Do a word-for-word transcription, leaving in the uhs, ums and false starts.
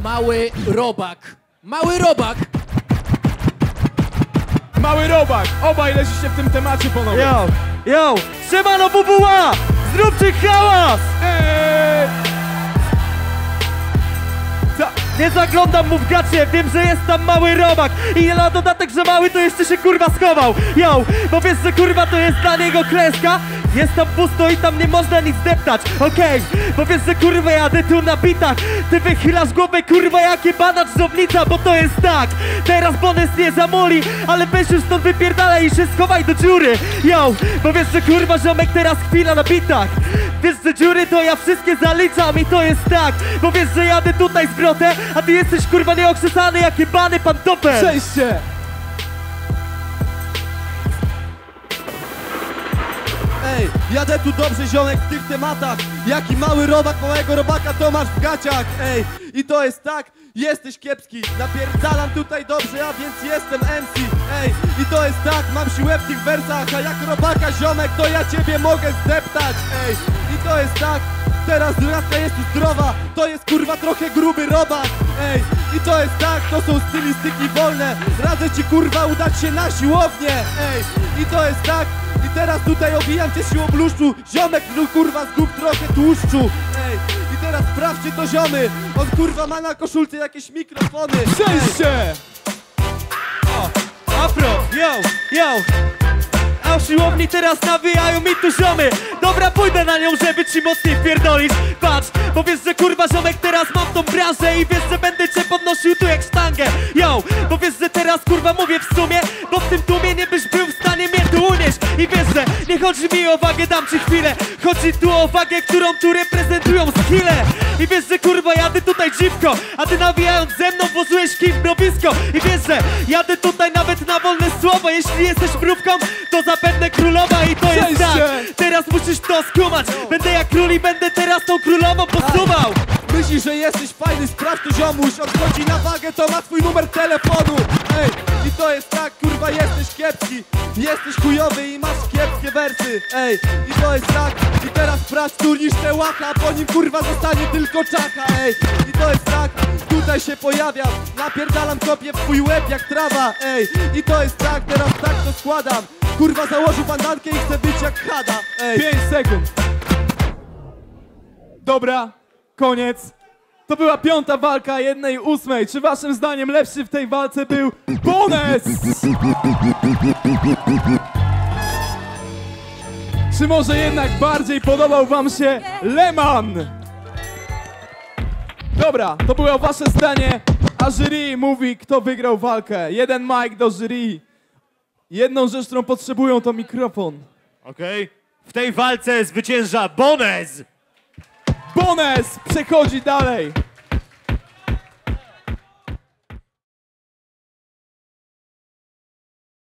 Mały robak. Mały robak. Mały robak. Obaj leżycie w tym temacie, panowie. Yo, yo, siemano bubuła! Zróbcie hałas! Eee. Ta. Nie zaglądam mu w gacie, wiem, że jest tam mały robak. I na dodatek, że mały to jeszcze się kurwa schował. Yo, bo wiesz, że kurwa to jest dla niego kreska. Jest tam pusto i tam nie można nic deptać. Okej, okay. Bo wiesz, że kurwa jadę tu na bitach. Ty wychylasz głowę kurwa jak jebana dżdżownica, bo to jest tak. Teraz Bones nie zamoli, ale weź już stąd wypierdalaj i się schowaj do dziury. Yo, bo wiesz, że kurwa ziomek teraz chwila na bitach. Wiesz, że dziury to ja wszystkie zaliczam i to jest tak. Bo wiesz, że jadę tutaj z brotę, a ty jesteś kurwa nieokrzesany jak jebany pantofel. Przejście. Ej, jadę tu dobrze ziomek w tych tematach. Jaki mały robak, małego robaka to masz w gaciach. Ej, i to jest tak, jesteś kiepski. Napierdalam tutaj dobrze, a więc jestem M C. Ej, i to jest tak, mam siłę w tych wersach. A jak robaka ziomek, to ja ciebie mogę zdeptać. Ej, i to jest tak, teraz radka jest tu zdrowa. To jest kurwa trochę gruby robak. Ej, i to jest tak, to są stylistyki wolne. Radzę ci kurwa udać się na siłownię. Ej, i to jest tak, i teraz tutaj obijam cię siłą bluszczu. Ziomek, no kurwa zgub trochę tłuszczu. Ej, i teraz sprawdźcie to ziomy. On kurwa ma na koszulce jakieś mikrofony. Przejście. O, afro, yo, yo. A w siłowni teraz nawijają mi tu ziomy. Dobra, pójdę na nią, żeby ci mocniej wpierdolić. Patrz, bo wiesz, że kurwa ziomek teraz mam tą branżę. I wiesz, że będę cię podnosił tu jak sztangę. Yo, bo wiesz, że teraz kurwa mówię w sumie. Bo w tym tłumie nie byś był w stanie mnie tu unieść. I wiesz, że nie chodzi mi o wagę, dam ci chwilę. Chodzi tu o wagę, którą tu reprezentują skille. I wiesz, że kurwa jadę tutaj dziwko. A ty nawijając ze mną włożyłeś kij w mrowisko. I wiesz, że jadę tutaj nawet na wolne słowo. Jeśli jesteś mrówką, to zapewne królowa. I to jest tak, teraz musisz to skumać. Będę jak król i będę teraz tą królową posuwał. Myślisz, że jesteś fajny, sprawdź to ziomuś. On chodzi na wagę, to ma twój numer telefonu. Ej, i to jest tak, kurwa jesteś kiepski. Jesteś chujowy i masz kiepskie wersy. Ej, i to jest tak, i teraz sprawdź turnisz te łaka. Po nim kurwa zostanie tylko czaka. Ej, i to jest tak, tutaj się pojawiam. Napierdalam kopię w twój łeb jak trawa. Ej, i to jest tak, teraz tak to składam. Kurwa założył bandankę i chce być jak Hada. Ej. pięć sekund. Dobra, koniec. To była piąta walka jednej ósmej. Czy waszym zdaniem lepszy w tej walce był Bones? Czy może jednak bardziej podobał wam się Leman? Dobra, to było wasze zdanie, a jury mówi, kto wygrał walkę. Jeden mic do jury. Jedną rzecz, którą potrzebują, to mikrofon. Okej. Okay. W tej walce zwycięża Bones! Bones przechodzi dalej.